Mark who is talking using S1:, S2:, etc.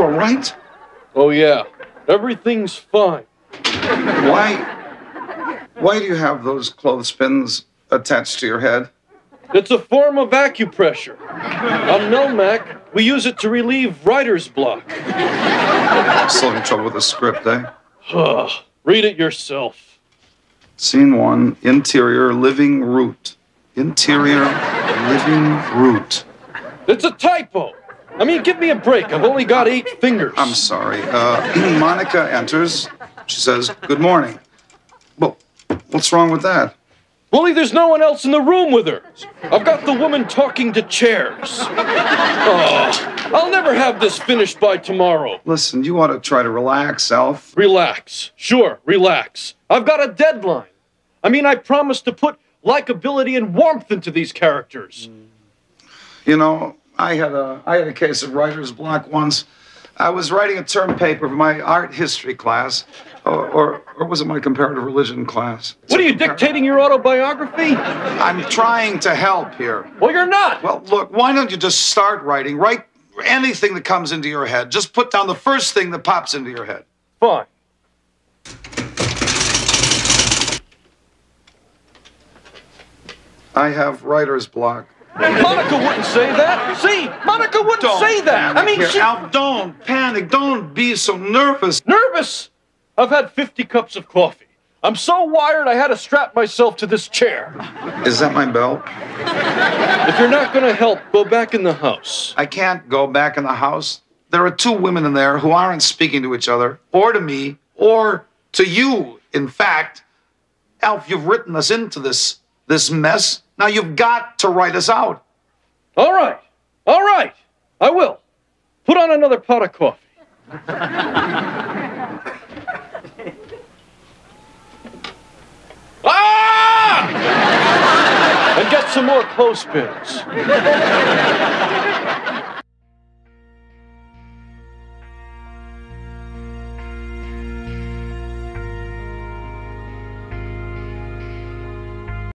S1: all right?
S2: Oh, yeah. Everything's fine.
S1: Why do you have those clothespins attached to your head?
S2: It's a form of acupressure. On Melmac, we use it to relieve writer's block.
S1: Still having trouble with the script, eh?
S2: Read it yourself.
S1: Scene 1, interior living root. Interior living root.
S2: It's a typo. I mean, give me a break. I've only got 8 fingers.
S1: I'm sorry. Monica enters. She says, "Good morning." Well, what's wrong with that?
S2: Willie, there's no one else in the room with her. I've got the woman talking to chairs. I'll never have this finished by tomorrow.
S1: Listen, you ought to try to relax, Alf.
S2: Relax. Sure, relax. I've got a deadline. I mean, I promised to put likability and warmth into these characters.
S1: You know, I had a case of writer's block once. I was writing a term paper for my art history class, or was it my comparative religion class?
S2: What are you, dictating your autobiography?
S1: I'm trying to help here.
S2: Well, you're not.
S1: Well, look, why don't you just start writing? Write anything that comes into your head. Just put down the first thing that pops into your head.
S2: Fine.
S1: I have writer's block.
S2: Monica wouldn't say that. See, Monica wouldn't say that. I mean,
S1: Here, Alf, don't panic. Don't be so nervous.
S2: Nervous? I've had 50 cups of coffee. I'm so wired I had to strap myself to this chair.
S1: Is that my belt?
S2: If you're not going to help, go back in the house.
S1: I can't go back in the house. There are 2 women in there who aren't speaking to each other, or to me, or to you. In fact, Alf, you've written us into this mess. Now you've got to write us out.
S2: All right. I will. Put on another pot of coffee. And get some more clothespins.